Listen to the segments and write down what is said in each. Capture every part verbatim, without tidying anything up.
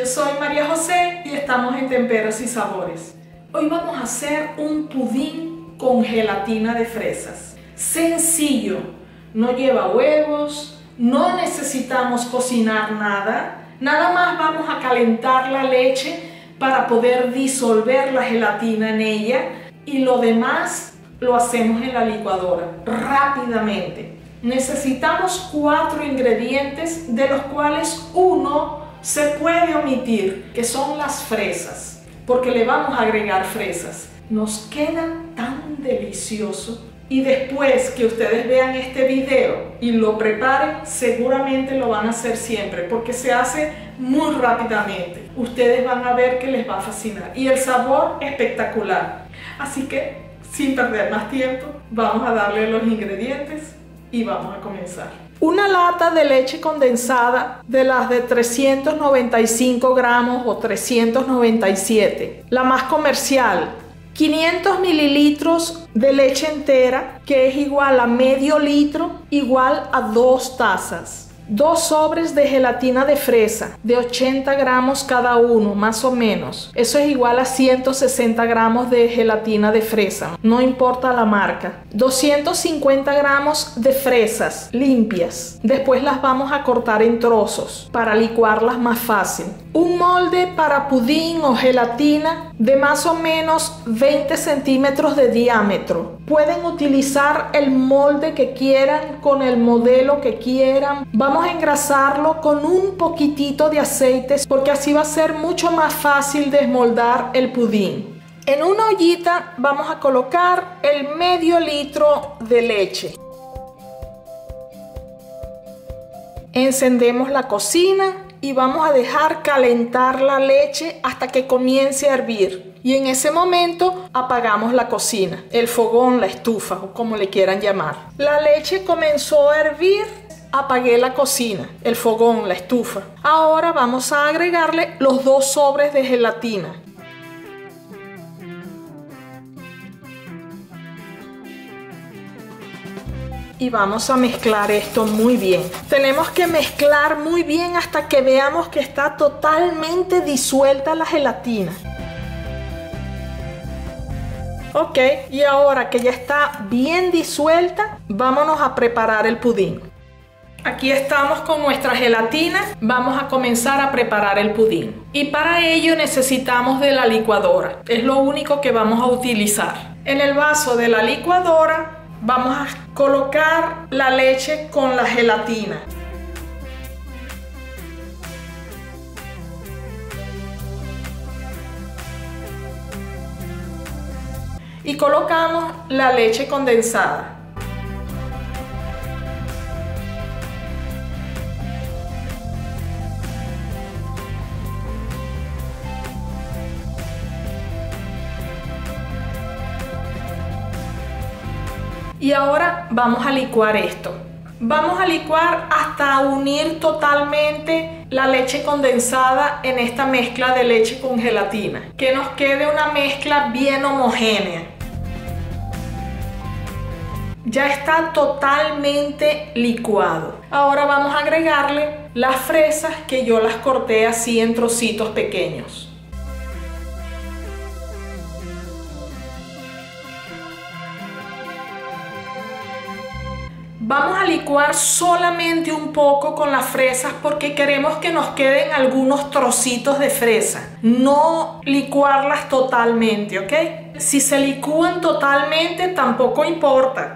soy María José y estamos en Temperos y Sabores. Hoy vamos a hacer un pudín con gelatina de fresas. Sencillo, no lleva huevos, no necesitamos cocinar nada. Nada más vamos a calentar la leche para poder disolver la gelatina en ella y lo demás lo hacemos en la licuadora rápidamente. Necesitamos cuatro ingredientes, de los cuales uno se puede omitir, que son las fresas, porque le vamos a agregar fresas. Nos queda tan delicioso, y después que ustedes vean este video y lo preparen, seguramente lo van a hacer siempre, porque se hace muy rápidamente. Ustedes van a ver que les va a fascinar y el sabor espectacular. Así que, sin perder más tiempo, vamos a darle los ingredientes y vamos a comenzar. Una lata de leche condensada de las de trescientos noventa y cinco gramos o trescientos noventa y siete, la más comercial. quinientos mililitros de leche entera, que es igual a medio litro, igual a dos tazas. Dos sobres de gelatina de fresa de ochenta gramos cada uno, más o menos. Eso es igual a ciento sesenta gramos de gelatina de fresa, no importa la marca. doscientos cincuenta gramos de fresas limpias. Después las vamos a cortar en trozos para licuarlas más fácil. Un molde para pudín o gelatina de más o menos veinte centímetros de diámetro. Pueden utilizar el molde que quieran, con el modelo que quieran. Vamos a engrasarlo con un poquitito de aceite, porque así va a ser mucho más fácil desmoldar el pudín. En una ollita vamos a colocar el medio litro de leche. Encendemos la cocina y vamos a dejar calentar la leche hasta que comience a hervir. Y en ese momento apagamos la cocina, el fogón, la estufa o como le quieran llamar. La leche comenzó a hervir, apagué la cocina, el fogón, la estufa. Ahora vamos a agregarle los dos sobres de gelatina. Y vamos a mezclar esto muy bien. Tenemos que mezclar muy bien hasta que veamos que está totalmente disuelta la gelatina. Ok, y ahora que ya está bien disuelta, vámonos a preparar el pudín. Aquí estamos con nuestra gelatina. Vamos a comenzar a preparar el pudín. Y para ello necesitamos de la licuadora. Es lo único que vamos a utilizar. En el vaso de la licuadora vamos a colocar la leche con la gelatina. Y colocamos la leche condensada. Y ahora vamos a licuar esto. Vamos a licuar hasta unir totalmente la leche condensada en esta mezcla de leche con gelatina. Que nos quede una mezcla bien homogénea. Ya está totalmente licuado. Ahora vamos a agregarle las fresas, que yo las corté así en trocitos pequeños. Vamos a licuar solamente un poco con las fresas porque queremos que nos queden algunos trocitos de fresa. No licuarlas totalmente, ¿ok? Si se licúan totalmente tampoco importa.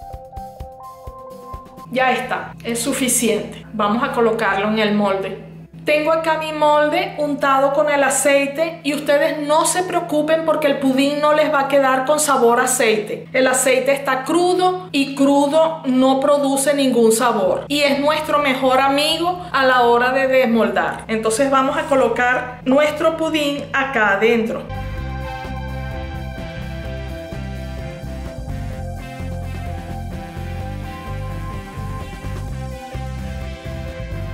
Ya está, es suficiente. Vamos a colocarlo en el molde. Tengo acá mi molde untado con el aceite y ustedes no se preocupen porque el pudín no les va a quedar con sabor a aceite. El aceite está crudo y crudo no produce ningún sabor y es nuestro mejor amigo a la hora de desmoldar. Entonces vamos a colocar nuestro pudín acá adentro.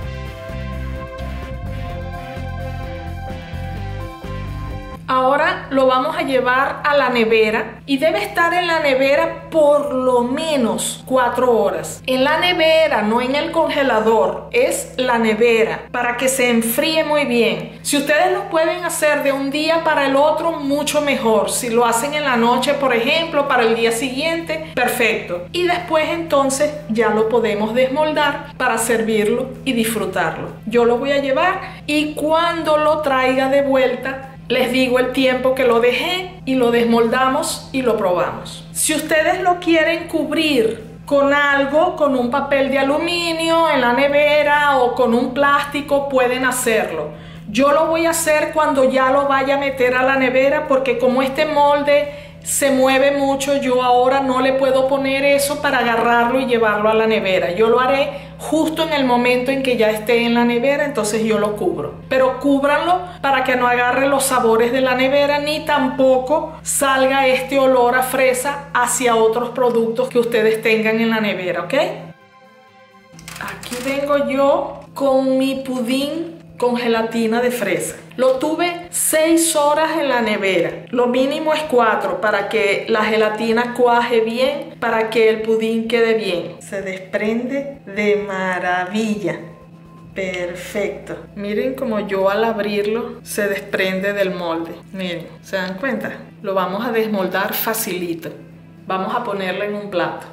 Ahora lo vamos a llevar a la nevera y debe estar en la nevera por lo menos cuatro horas. En la nevera, no en el congelador, es la nevera para que se enfríe muy bien. Si ustedes lo pueden hacer de un día para el otro, mucho mejor. Si lo hacen en la noche, por ejemplo, para el día siguiente, perfecto. Y después entonces ya lo podemos desmoldar para servirlo y disfrutarlo. Yo lo voy a llevar y cuando lo traiga de vuelta, les digo el tiempo que lo dejé y lo desmoldamos y lo probamos. Si ustedes lo quieren cubrir con algo, con un papel de aluminio en la nevera o con un plástico, pueden hacerlo. Yo lo voy a hacer cuando ya lo vaya a meter a la nevera, porque como este molde se mueve mucho, yo ahora no le puedo poner eso para agarrarlo y llevarlo a la nevera. Yo lo haré justo en el momento en que ya esté en la nevera, entonces yo lo cubro. Pero cúbranlo para que no agarre los sabores de la nevera, ni tampoco salga este olor a fresa hacia otros productos que ustedes tengan en la nevera, ¿ok? Aquí vengo yo con mi pudín con gelatina de fresa. Lo tuve seis horas en la nevera. Lo mínimo es cuatro para que la gelatina cuaje bien, para que el pudín quede bien. Se desprende de maravilla. Perfecto. Miren como yo al abrirlo se desprende del molde. Miren, ¿se dan cuenta? Lo vamos a desmoldar facilito. Vamos a ponerlo en un plato.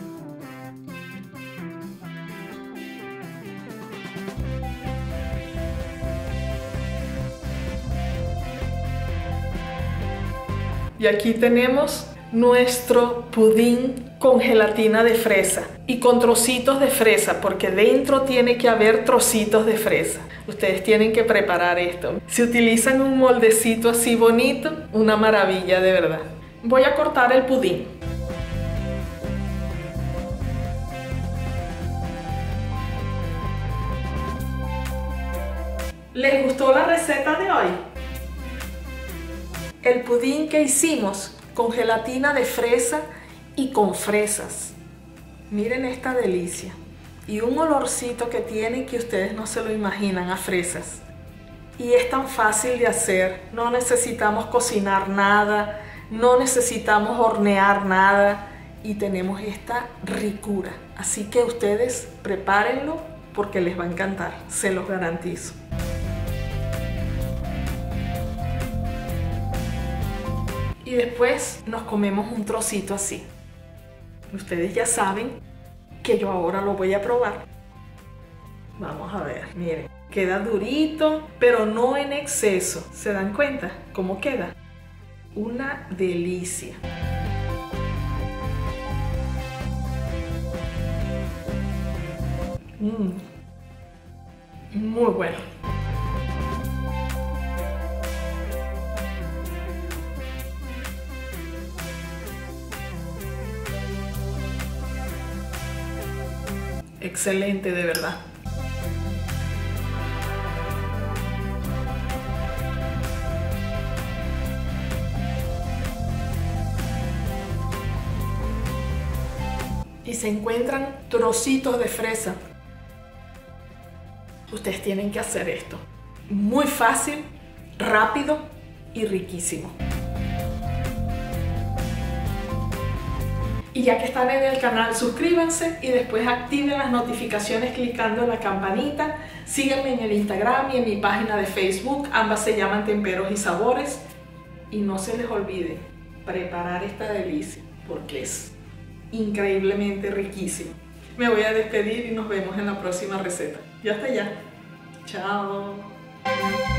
Y aquí tenemos nuestro pudín con gelatina de fresa y con trocitos de fresa, porque dentro tiene que haber trocitos de fresa. Ustedes tienen que preparar esto. Si utilizan un moldecito así bonito, una maravilla de verdad. Voy a cortar el pudín. ¿Les gustó la receta de hoy? El pudín que hicimos con gelatina de fresa y con fresas. Miren esta delicia. Y un olorcito que tiene que ustedes no se lo imaginan, a fresas. Y es tan fácil de hacer. No necesitamos cocinar nada, no necesitamos hornear nada y tenemos esta ricura. Así que ustedes prepárenlo porque les va a encantar, se los garantizo. Y después nos comemos un trocito así. Ustedes ya saben que yo ahora lo voy a probar. Vamos a ver, miren. Queda durito, pero no en exceso. ¿Se dan cuenta cómo queda? Una delicia. Mm. Muy bueno. Excelente, de verdad. Y se encuentran trocitos de fresa. Ustedes tienen que hacer esto. Muy fácil, rápido y riquísimo. Y ya que están en el canal, suscríbanse y después activen las notificaciones clicando en la campanita. Síganme en el Instagram y en mi página de Facebook. Ambas se llaman Temperos y Sabores. Y no se les olvide preparar esta delicia porque es increíblemente riquísimo. Me voy a despedir y nos vemos en la próxima receta. Y hasta allá. Chao.